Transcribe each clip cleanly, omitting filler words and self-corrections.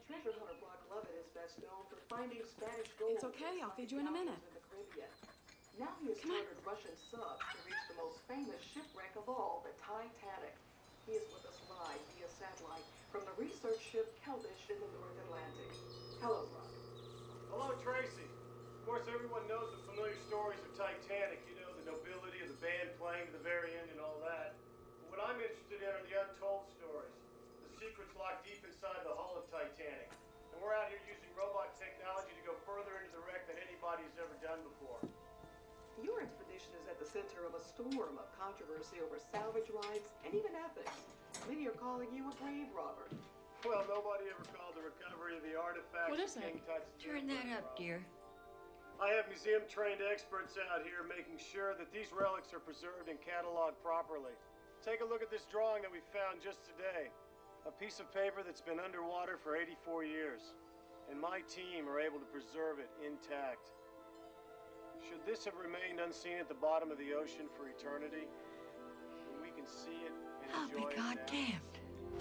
treasure hunter Brock Lovett is best known for finding Spanish gold. It's okay, I'll feed you in a minute. In the Caribbean. Now he has chartered Russian subs to reach the most famous shipwreck of all, the Titanic. He is with us live via satellite from the research ship Keldysh in the North Atlantic. Hello, Brock. Hello, Tracy. Of course, everyone knows the familiar stories of Titanic, you know, the nobility of the band playing to the very end and all that. But what I'm interested in are the untold stories, the secrets locked deep inside the hull of Titanic. And we're out here using robot technology to go further into the wreck than anybody's ever done before. Your expedition is at the center of a storm of controversy over salvage rights and even ethics. Many are calling you a grave robber. Well, nobody ever called the recovery of the artifacts. What is it? King Tut's Turn that up, dear. I have museum-trained experts out here making sure that these relics are preserved and cataloged properly. Take a look at this drawing that we found just today. A piece of paper that's been underwater for 84 years. And my team are able to preserve it intact. Should this have remained unseen at the bottom of the ocean for eternity, we can see it and enjoy it now. I'll be goddamned.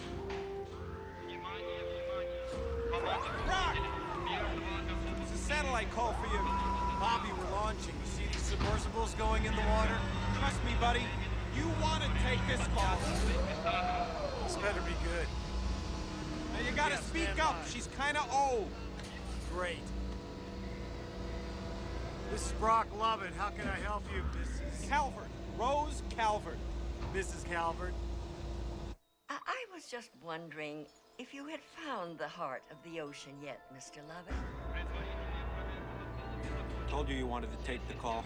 Rock! It's a satellite call for you. Bobby, we're launching. You see these submersibles going in the water? Trust me, buddy. You want to take this call. This better be good. Now you gotta speak up. She's kind of old. Great. This is Brock Lovett. How can I help you, Mrs. Calvert. Rose Calvert. Mrs. Calvert? I was just wondering if you had found the heart of the ocean yet, Mr. Lovett. Told you wanted to take the call.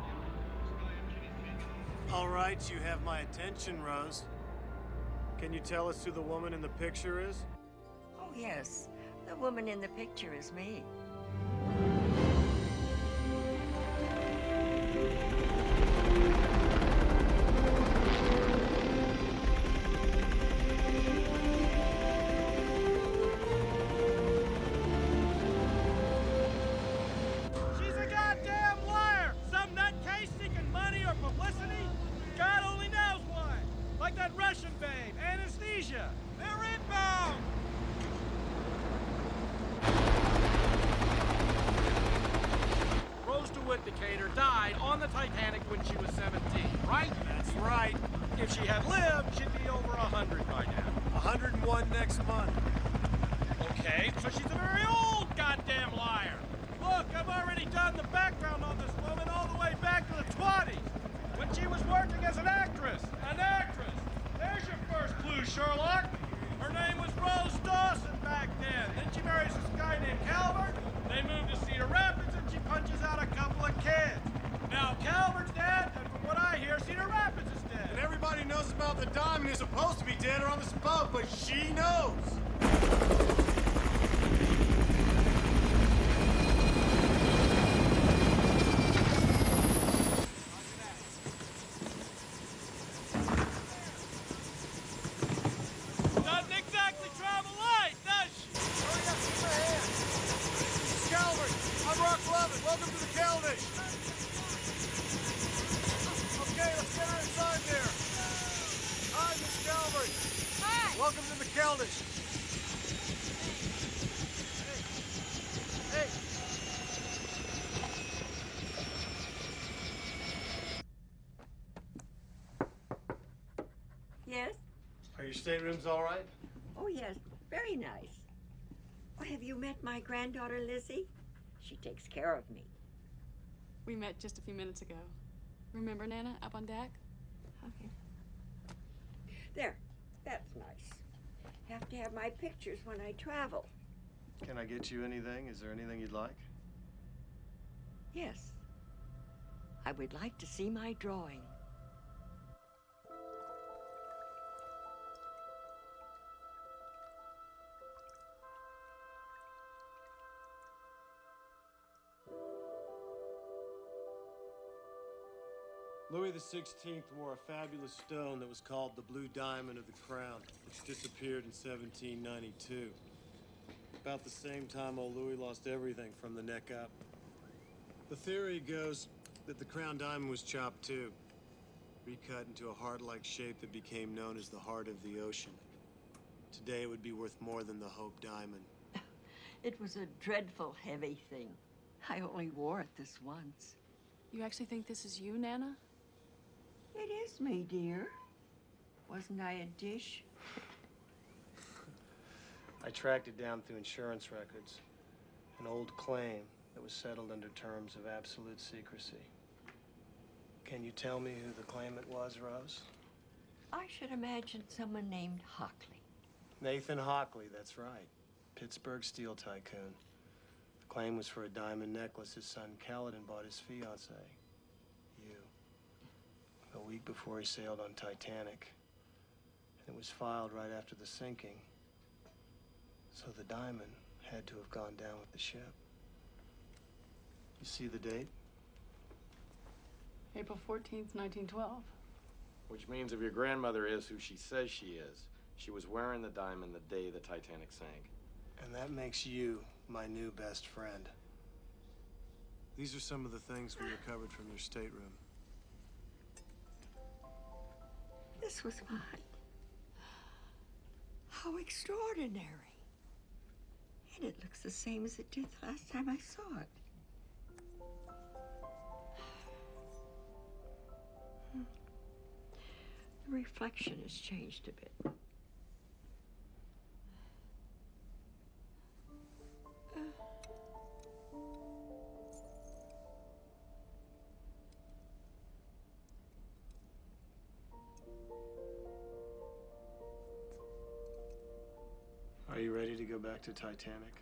All right, you have my attention, Rose. Can you tell us who the woman in the picture is? Oh, yes. The woman in the picture is me. She's a goddamn liar! Some nutcase seeking money or publicity? God only knows why. Like that Russian babe, Anesthesia. They're inbound! Rose DeWitt Decatur died on the Titanic when she was 17, right? That's right. If she had lived, she'd be over 100 by now. 101 next month. Okay, so she's a very old goddamn liar. Look, I've already done the background on this woman all the way back to the 20s, when she was working as an actress. An actress! There's your first clue, Sherlock. Her name was Rose Dawson back then. Then she marries this guy named Calvert. They move to Cedar Rapids and she punches out a couple of kids. Now Calvert's dead, and from what I hear, Cedar Rapids is dead. And everybody knows about the diamond is supposed to be dead or on this boat, but she knows. Doesn't exactly travel light, does she? Hurry up, keep her hand. Miss Calvert, I'm Brock Lovett. Welcome to the Keldysh. Okay, let's get her inside there. Hi, Miss Calvert. Hi! Welcome to the Keldysh. Hey. Yes? Are your staterooms all right? Oh, yes. Very nice. Oh, have you met my granddaughter, Lizzie? She takes care of me. We met just a few minutes ago. Remember, Nana, up on deck? Okay. There. That's nice. Have to have my pictures when I travel. Can I get you anything? Is there anything you'd like? Yes. I would like to see my drawing. Louis XVI wore a fabulous stone that was called the Blue Diamond of the Crown, which disappeared in 1792. About the same time old Louis lost everything from the neck up. The theory goes that the crown diamond was chopped too, recut into a heart-like shape that became known as the Heart of the Ocean. Today it would be worth more than the Hope Diamond. It was a dreadful heavy thing. I only wore it this once. You actually think this is you, Nana? It is me, dear. Wasn't I a dish? I tracked it down through insurance records. An old claim that was settled under terms of absolute secrecy. Can you tell me who the claimant was, Rose? I should imagine someone named Hockley. Nathan Hockley, that's right. Pittsburgh steel tycoon. The claim was for a diamond necklace his son Caledon bought his fiancée. You. A week before he sailed on Titanic. And it was filed right after the sinking. So the diamond had to have gone down with the ship. You see the date? April 14th, 1912. Which means if your grandmother is who she says she is, she was wearing the diamond the day the Titanic sank. And that makes you my new best friend. These are some of the things we recovered from your stateroom. This was mine. How extraordinary. And it looks the same as it did the last time I saw it. The reflection has changed a bit. Are you ready to go back to Titanic?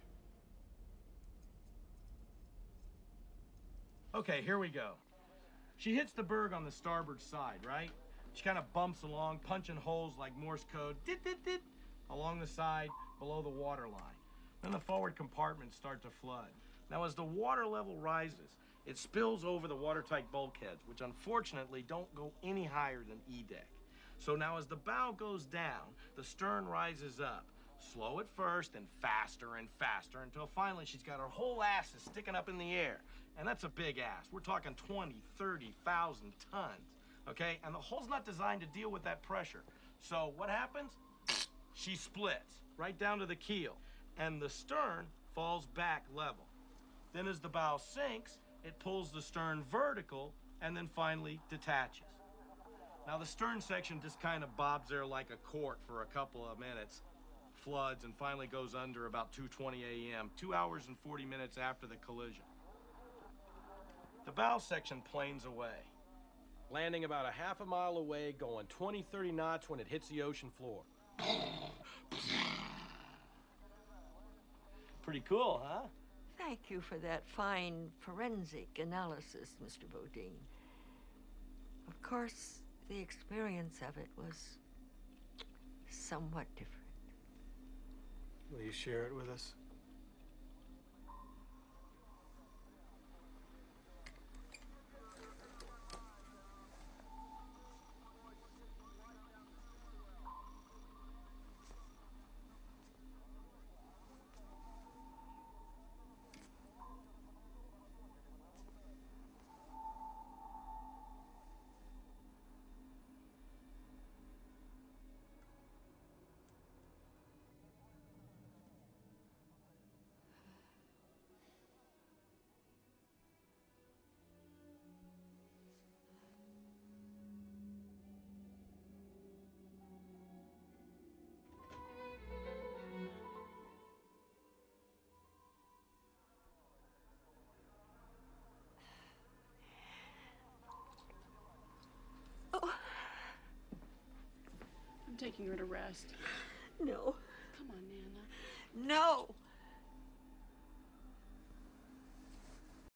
Okay, here we go. She hits the berg on the starboard side, right? She kind of bumps along, punching holes like Morse code, dit, dit, dit, along the side below the water line. Then the forward compartments start to flood. Now, as the water level rises, it spills over the watertight bulkheads, which unfortunately don't go any higher than E-deck. So now as the bow goes down, the stern rises up. Slow at first and faster until finally she's got her whole ass is sticking up in the air. And that's a big ass. We're talking 20, 30,000 tons, okay? And the hull's not designed to deal with that pressure. So what happens? She splits right down to the keel, and the stern falls back level. Then as the bow sinks, it pulls the stern vertical and then finally detaches. Now the stern section just kind of bobs there like a cork for a couple of minutes, floods, and finally goes under about 2:20 a.m., 2 hours and 40 minutes after the collision. The bow section planes away, landing about a half a mile away, going 20, 30 knots when it hits the ocean floor. Pretty cool, huh? Thank you for that fine forensic analysis, Mr. Bodine. Of course, the experience of it was somewhat different. Will you share it with us? I'm taking her to rest. No. Come on, Nana. No!